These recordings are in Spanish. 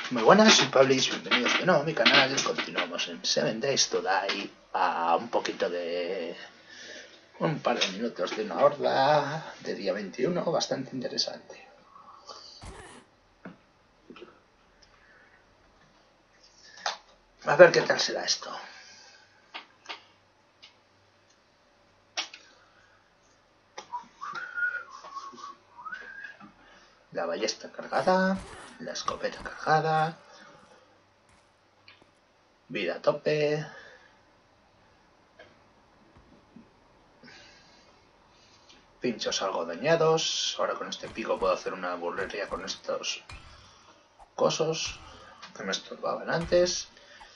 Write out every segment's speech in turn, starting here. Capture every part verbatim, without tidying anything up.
Muy buenas, soy Pablis, bienvenidos de nuevo a mi canal. Continuamos en Seven Days to Die a un poquito de... un par de minutos de una horda de día veintiuno, bastante interesante. A ver qué tal será esto. La ballesta cargada, la escopeta cargada, vida a tope, pinchos algo dañados. Ahora con este pico puedo hacer una burrería con estos cosos que me estorbaban antes.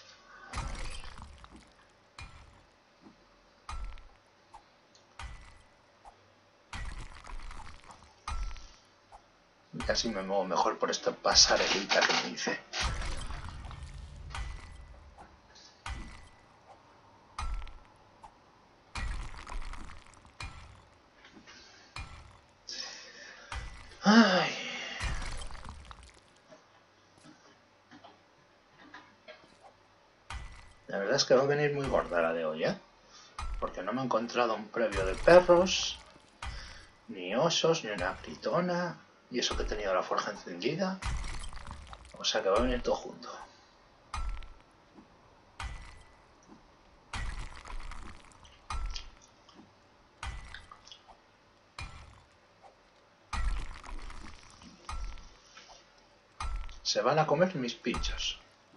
Y así me muevo mejor por esta pasarelita que me hice. Ay. La verdad es que va a venir muy gorda la de hoy, ¿eh? Porque no me he encontrado un previo de perros, ni osos, ni una gritona, y eso que he tenido la forja encendida. O sea que va a venir todo junto. Se van a comer mis pinchos.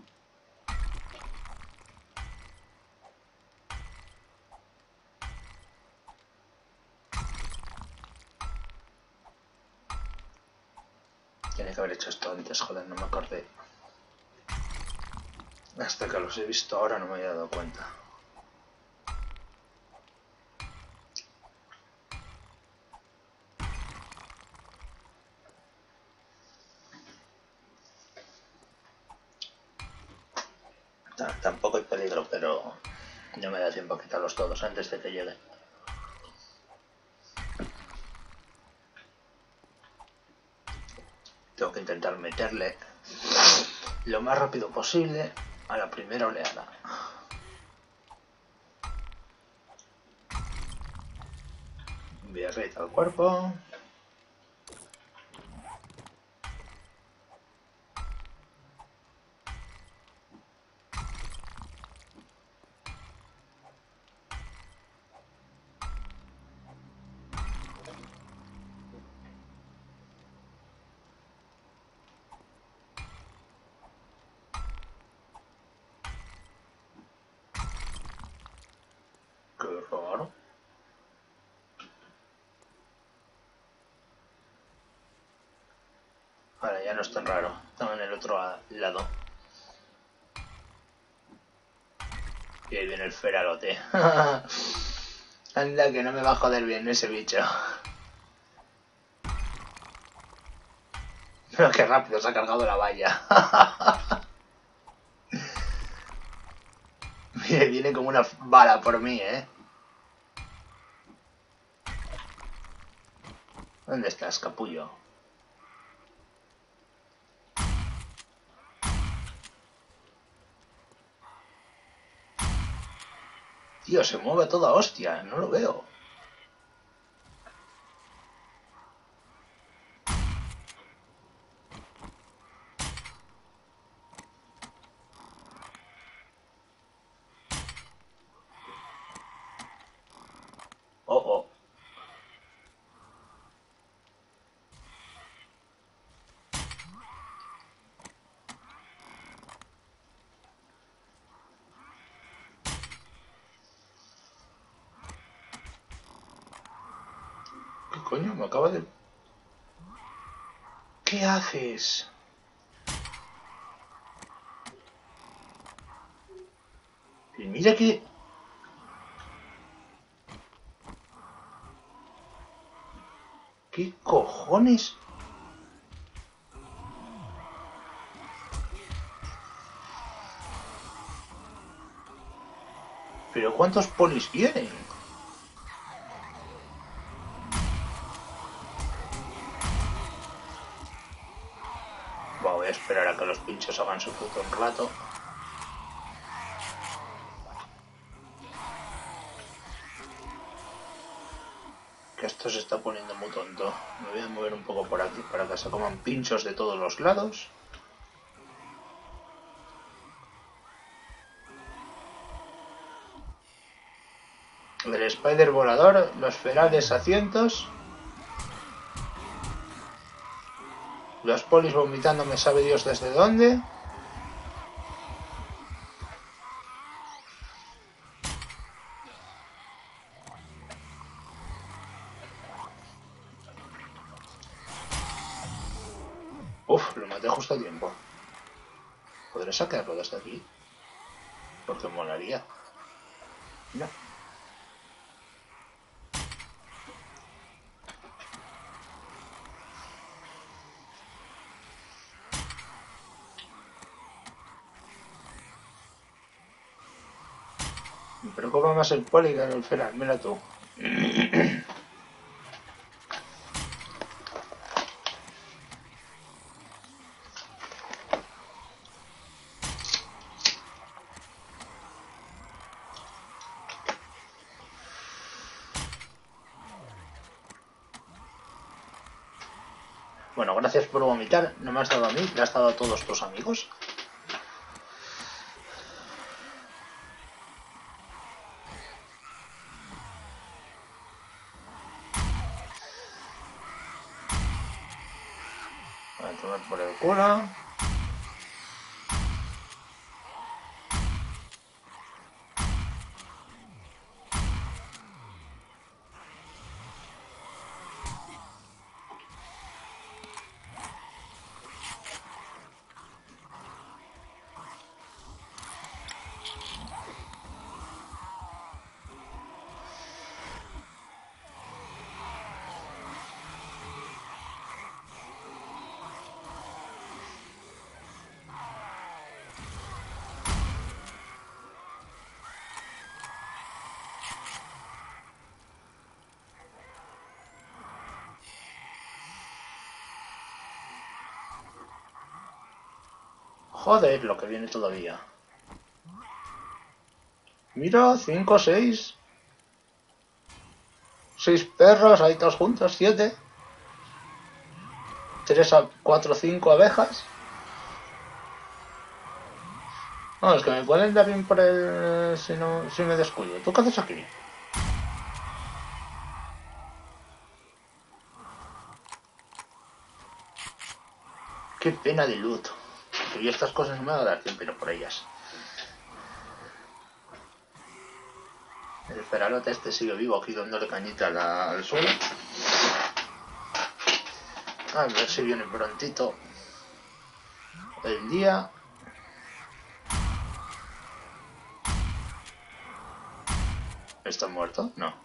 Tiene que haber hecho esto antes, joder, no me acordé. Hasta que los he visto ahora no me había dado cuenta. T- Tampoco hay peligro, pero no me da tiempo a quitarlos todos antes de que llegue. Tengo que intentar meterle lo más rápido posible a la primera oleada. Voy a raid al cuerpo. Qué raro. Ahora ya no es tan raro. Estaba en el otro lado. Y ahí viene el feralote. Anda, que no me va a joder bien ese bicho. Pero qué rápido se ha cargado la valla. Viene, viene como una bala por mí, ¿eh? ¿Dónde estás, capullo? Tío, se mueve toda hostia, no lo veo. Oh, oh. ¿Qué coño? Me acaba de... ¿Qué haces? Y mira que... ¿Qué cojones? ¿Pero cuántos polis vienen? Voy a esperar a que los los pinchos hagan su fruto un rato. Que esto se está poniendo muy tonto. Me voy a mover un poco por aquí para que se coman pinchos de todos los lados. El spider volador, los ferales asientos. Los polis vomitando me sabe Dios desde dónde. Uf, lo maté justo a tiempo. ¿Podré sacarlo desde aquí? Porque molaría. No. Me preocupa más el poli que el feral, mira tú. Bueno, gracias por vomitar. No me has dado a mí, le has dado a todos tus amigos. Voy a tomar por el culo. Joder, lo que viene todavía. Mira, cinco, seis. Seis perros, ahí todos juntos, siete. Tres, a cuatro, cinco abejas. No, es que me pueden dar bien por el... Si, no, si me descuido. ¿Tú qué haces aquí? Qué pena de loot. Y estas cosas no me van a dar tiempo por ellas. El feralote este sigue vivo aquí dándole cañita la, al suelo. A ver si viene prontito el día. ¿Está muerto? No.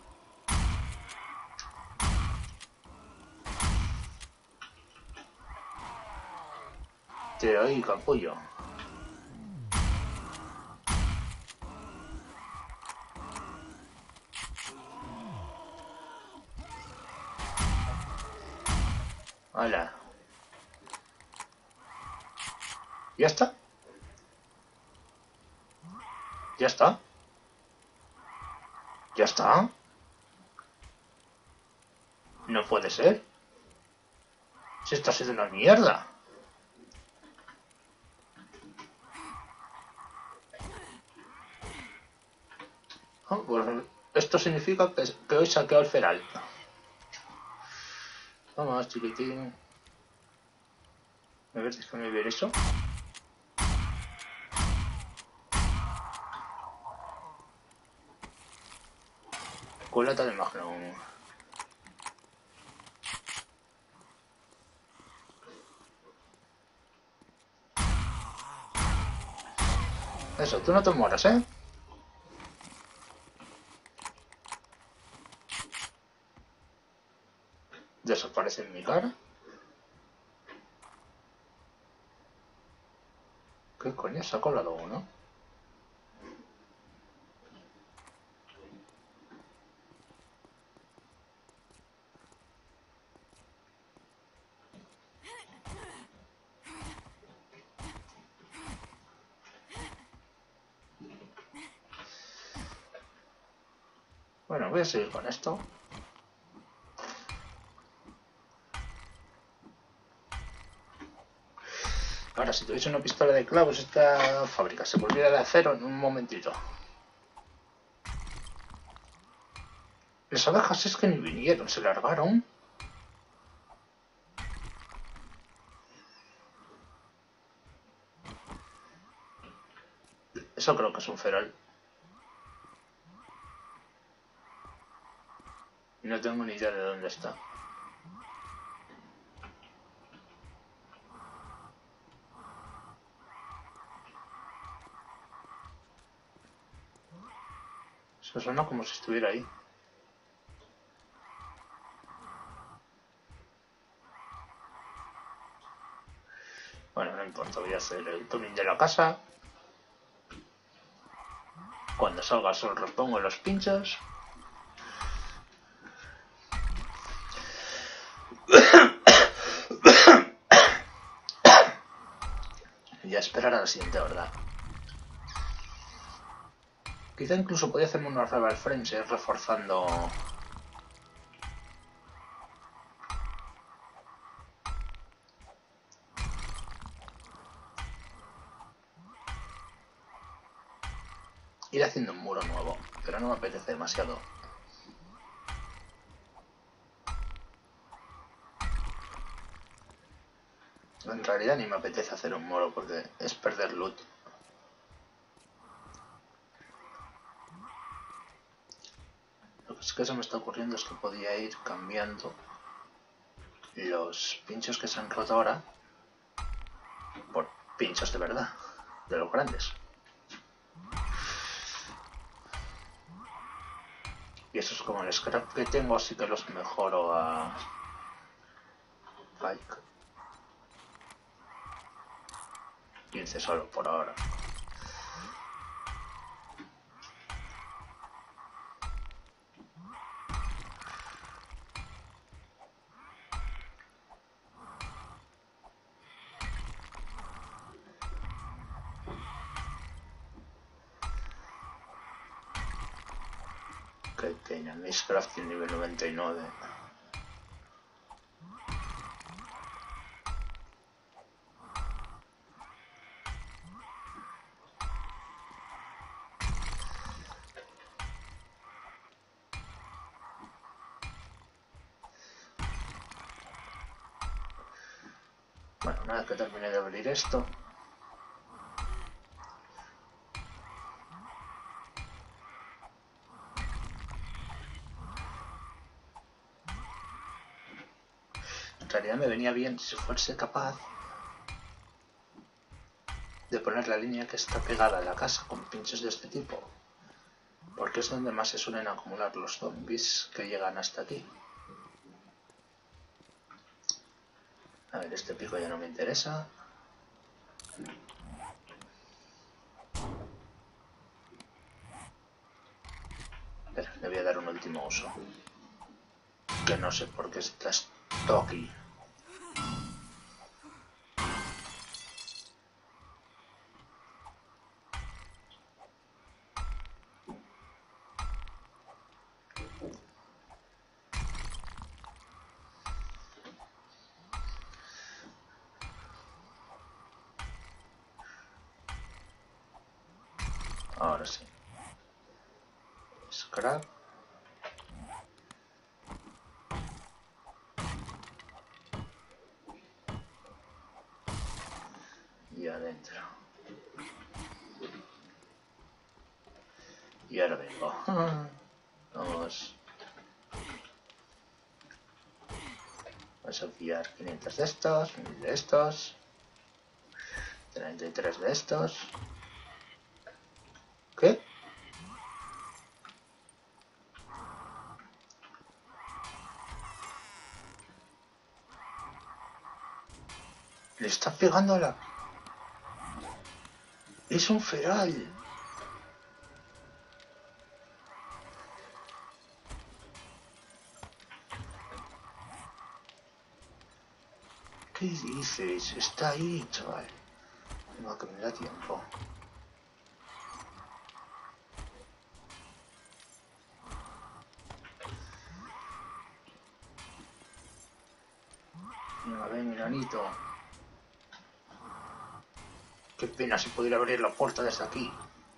Te oí, capullo. Hola. ¿Ya está? ¿Ya está? ¿Ya está? No puede ser. Si esto ha sido una mierda. Oh, pues esto significa que, que hoy saqueo el feral. Vamos, chiquitín. A ver, déjame ver eso. Culata de Magnum. Eso, tú no te mueras, ¿eh? Desaparece en mi cara. ¿Qué coño? Se ha colado uno. Bueno, voy a seguir con esto. Ahora, si tuviese una pistola de clavos, esta fábrica se volviera de acero en un momentito. Las abejas es que ni vinieron, se largaron. Eso creo que es un feral. Y no tengo ni idea de dónde está. Eso suena como si estuviera ahí. Bueno, no importa, voy a hacer el tuning de la casa. Cuando salga el sol repongo los pinchos. Y a esperar a la siguiente horda. Quizá incluso podía hacerme unos rebel frames eh, reforzando... Ir haciendo un muro nuevo, pero no me apetece demasiado. En realidad ni me apetece hacer un muro porque es perder loot. Lo que es que se me está ocurriendo es que podía ir cambiando los pinchos que se han roto ahora por pinchos de verdad, de los grandes. Y eso es como el scrap que tengo, así que los mejoro a Pike. quince solo por ahora. Que tenga mis crafting nivel noventa y nueve. Bueno, una vez que termine de abrir esto, en realidad me venía bien si fuese capaz de poner la línea que está pegada a la casa con pinchos de este tipo, porque es donde más se suelen acumular los zombies que llegan hasta aquí. A ver, este pico ya no me interesa. Espera, le voy a dar un último uso. Que no sé por qué está esto aquí. Ahora sí. Scrap. Y adentro. Y ahora vengo. Vamos. Vamos a enviar quinientos de estos, mil de estos, treinta y tres de estos. ¿Qué? Le está pegando a la... Es un feral. ¿Qué dices? Está ahí, chaval. No, que me da tiempo. ver, miranito. Qué pena si pudiera abrir la puerta desde aquí.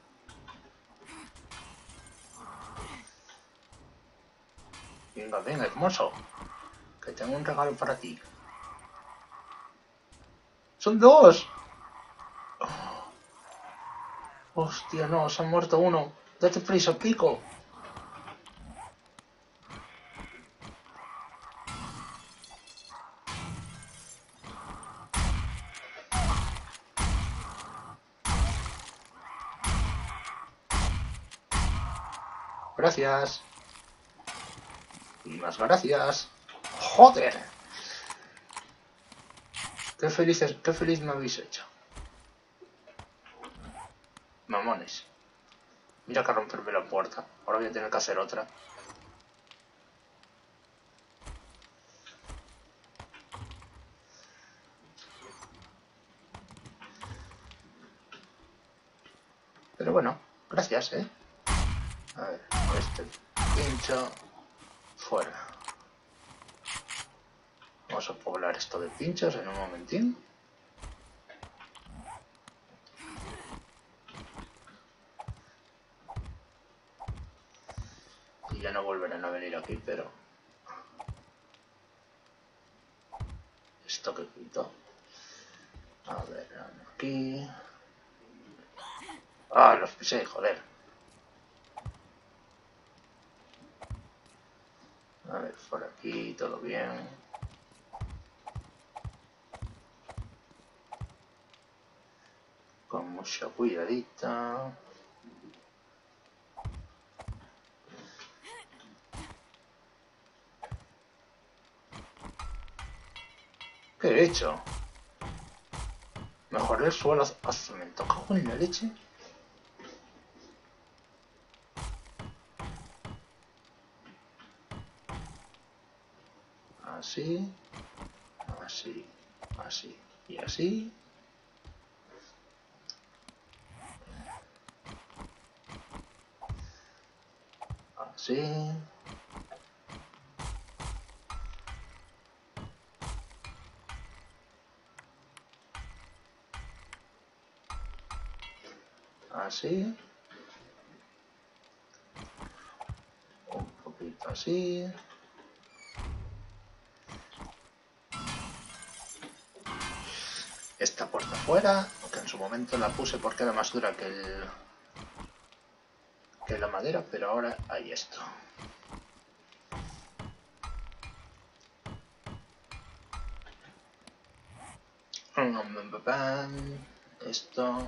Venga, venga, hermoso. Que tengo un regalo para ti. ¡Son dos! Oh, hostia, no, se ha muerto uno. Date prisa, pico. Gracias. Y más gracias. ¡Joder! Qué felices, qué feliz me habéis hecho. Mamones. Mira que romperme la puerta. Ahora voy a tener que hacer otra. Pero bueno, gracias, ¿eh? A ver, este pincho fuera. Vamos a poblar esto de pinchos en un momentín. Y ya no volverán a venir aquí, pero... Esto que quito. A ver, aquí... Ah, los pisé, joder. A ver, por aquí todo bien. Con mucha cuidadita. ¿Qué he hecho? Mejoré el suelo a cemento. ¿Cago en la leche? Así. Así. Así. Y así. Así. Así. Un poquito así. Esta puerta fuera, que en su momento la puse porque era más dura que el que la madera, pero ahora hay esto. Esto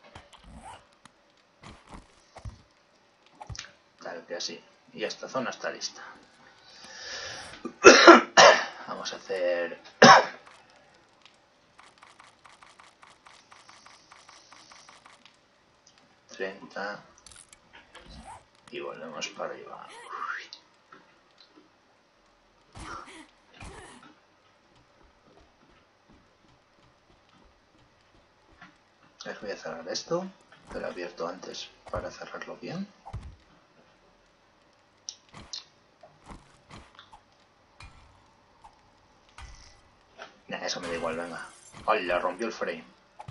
tal que así. Y esta zona está lista. Vamos a hacer treinta y volvemos para arriba. Les voy a cerrar esto, que lo he abierto antes para cerrarlo bien. Nah, eso me da igual, venga. ¡Hola! Rompió el frame.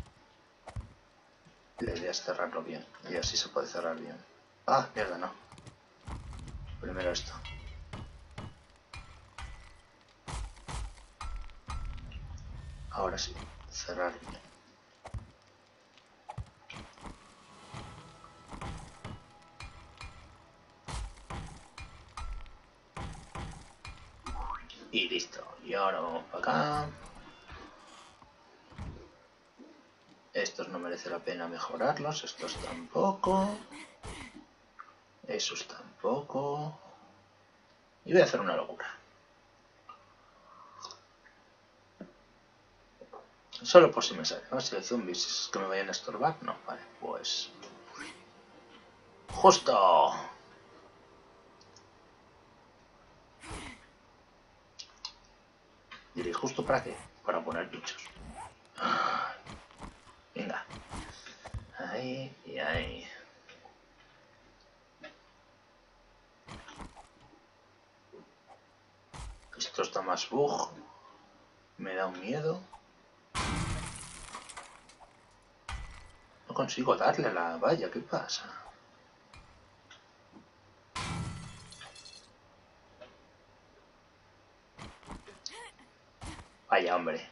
La idea es cerrarlo bien, y así se puede cerrar bien. Ah, mierda, no. Primero esto. Ahora sí, cerrar bien. Y listo. Y ahora vamos para acá. Estos no merece la pena mejorarlos, estos tampoco. Esos tampoco. Y voy a hacer una locura. Solo por si me sale. A ver si hay zombies que me vayan a estorbar. No, vale, pues... ¡Justo! Diré, ¿justo para qué? Para poner pinchos. Venga. Ahí y ahí. Esto está más bug. Me da un miedo. No consigo darle a la valla, ¿qué pasa? Vaya, hombre.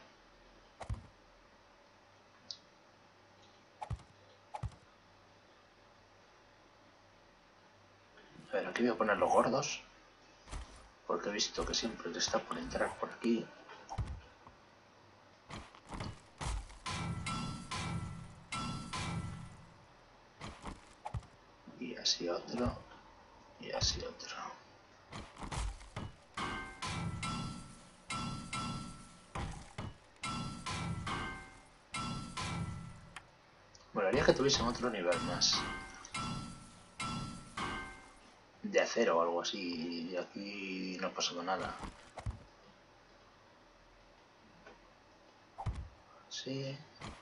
A ver, aquí voy a poner los gordos. Porque he visto que siempre le está por entrar por aquí. Y así otro. Y así otro. Molaría que tuviesen otro nivel más. De acero o algo así. Y aquí no ha pasado nada. Sí.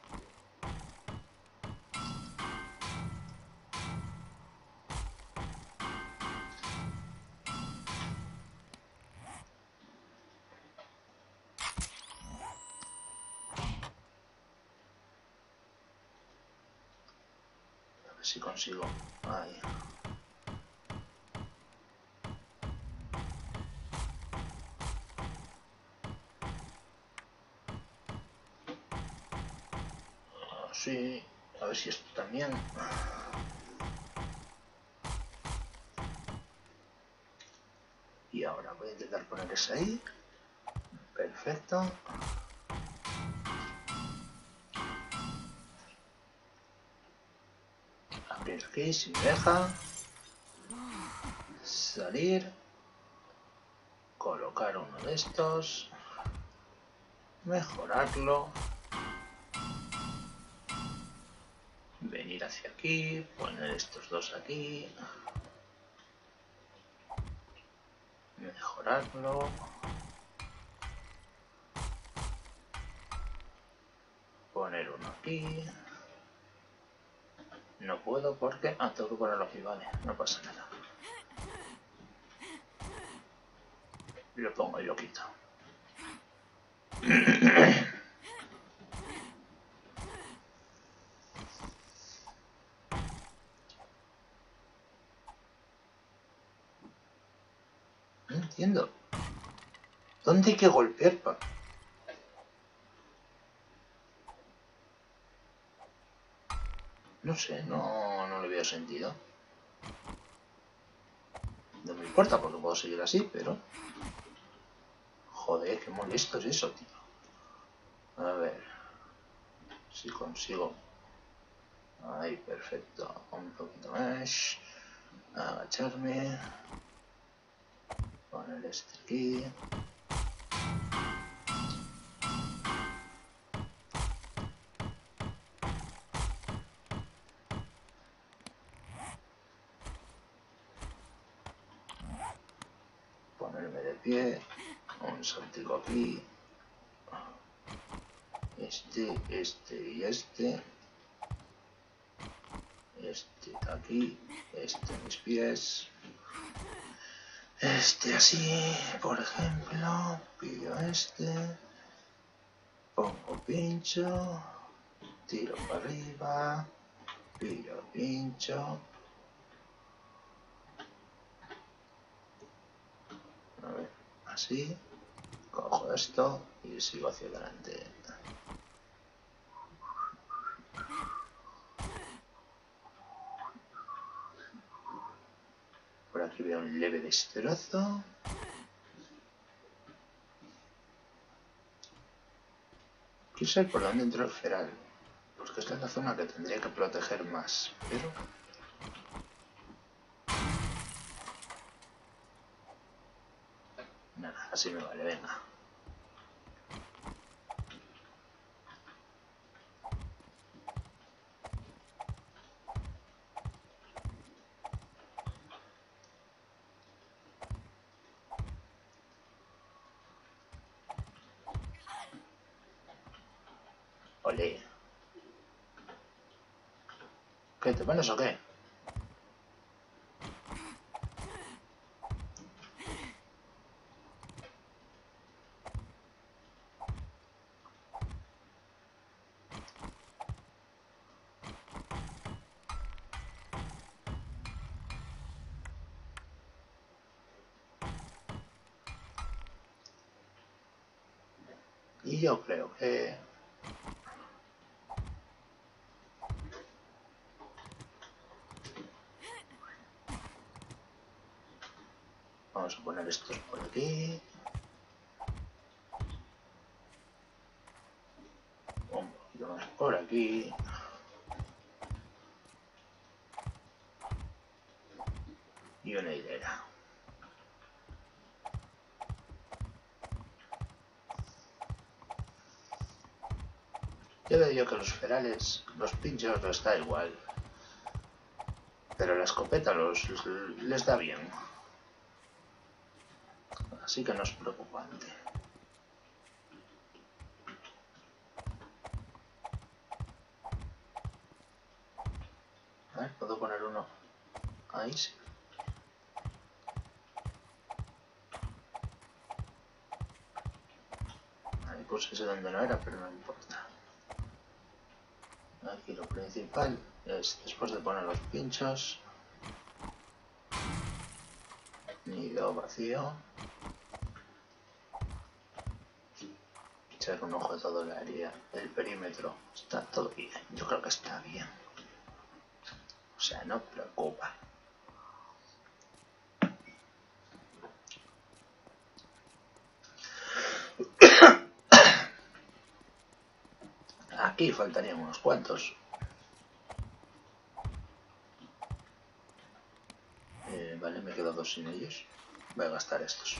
A ver si consigo. Ahí. Sí. A ver si esto también. Y ahora voy a intentar poner ese ahí. Perfecto. Abrir aquí si me deja. Salir. Colocar uno de estos. Mejorarlo. Venir hacia aquí. Poner estos dos aquí. Mejorarlo. Poner uno aquí. No puedo porque... Ah, tengo que ponerlo aquí, vale. No pasa nada. Lo pongo y lo quito. No entiendo. ¿Dónde hay que golpear para...? No sé, no, no le veo sentido. No me importa porque puedo seguir así, pero... Joder, qué molesto es eso, tío. A ver... Si consigo... Ahí, perfecto. Un poquito más. Agacharme. Poner este aquí. Ponerme de pie. Un saltico aquí. Este, este y este. Este aquí. Este en mis pies. Este así, por ejemplo. Pillo este. Pongo pincho. Tiro para arriba. Pillo pincho. A ver, así. Cojo esto y sigo hacia adelante. Por aquí veo un leve destrozo. Quiero saber por dónde entró el feral. Porque esta es la zona que tendría que proteger más. Pero... Nada, así me vale, venga. Olé. ¿Qué, te pones o qué? Y yo creo que... vamos a poner estos por aquí. Un poquito más por aquí. Y una hilera. Ya veo yo que los ferales, los pinchos les da igual. Pero la escopeta los, les da bien. Así que no es preocupante. A ver, ¿puedo poner uno? Ahí sí. Ahí puse ese donde no era, pero no importa. Aquí lo principal es, después de poner los pinchos, nido vacío, echar un ojo a todo el área, el perímetro, está todo bien, yo creo que está bien, o sea, no preocupa. Aquí faltarían unos cuantos. Eh, vale, me quedo dos sin ellos. Voy a gastar estos.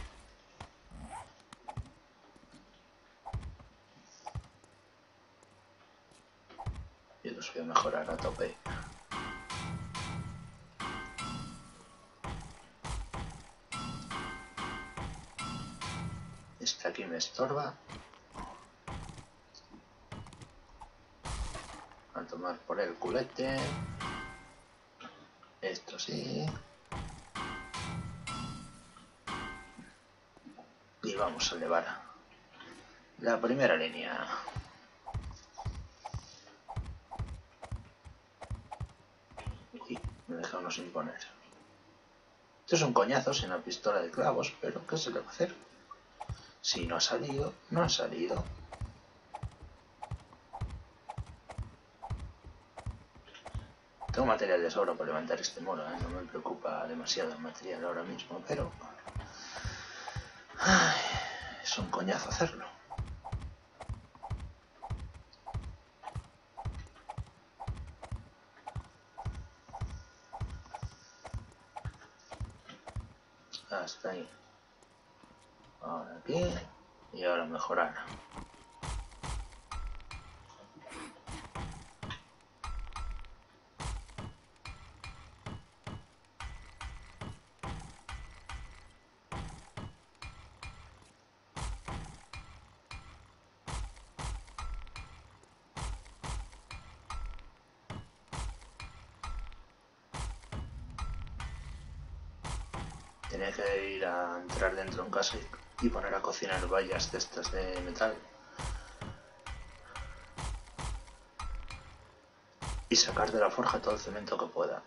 Y los voy a mejorar a tope. Este aquí me estorba. A tomar por el culete. Esto sí. Y vamos a elevar la primera línea. Uy, me deja uno sin poner. Esto es un coñazo sin la pistola de clavos, pero ¿qué se le va a hacer? Si no ha salido, no ha salido. Tengo material de sobra para levantar este muro, ¿eh? No me preocupa demasiado el material ahora mismo, pero... ay, es un coñazo hacerlo. Hasta ahí. Ahora aquí. Y ahora mejorar. Tenía que ir a entrar dentro en casa y poner a cocinar vallas de estas de metal. Y sacar de la forja todo el cemento que pueda.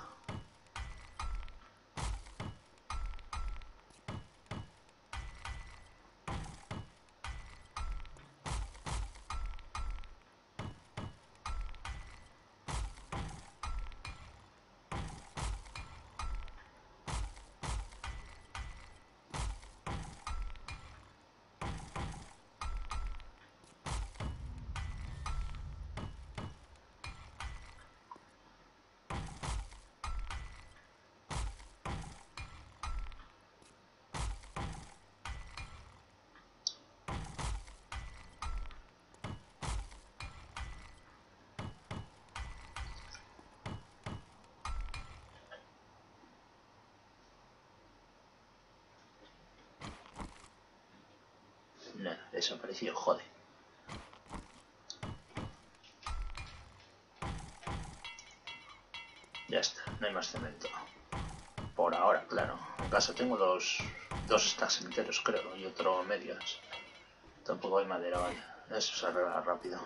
Nada, desapareció, joder. Ya está, no hay más cemento. Por ahora, claro. En casa tengo dos, dos stacks enteros, creo, y otro medias. Tampoco hay madera, vale. Eso se arregla rápido.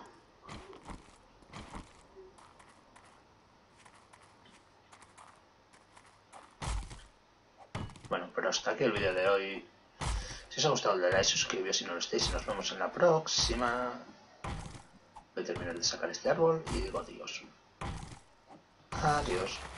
Bueno, pero hasta aquí el vídeo de hoy. Si os ha gustado, le dais, suscribíos si no lo estáis y nos vemos en la próxima. Voy a terminar de sacar este árbol y digo adiós. Adiós.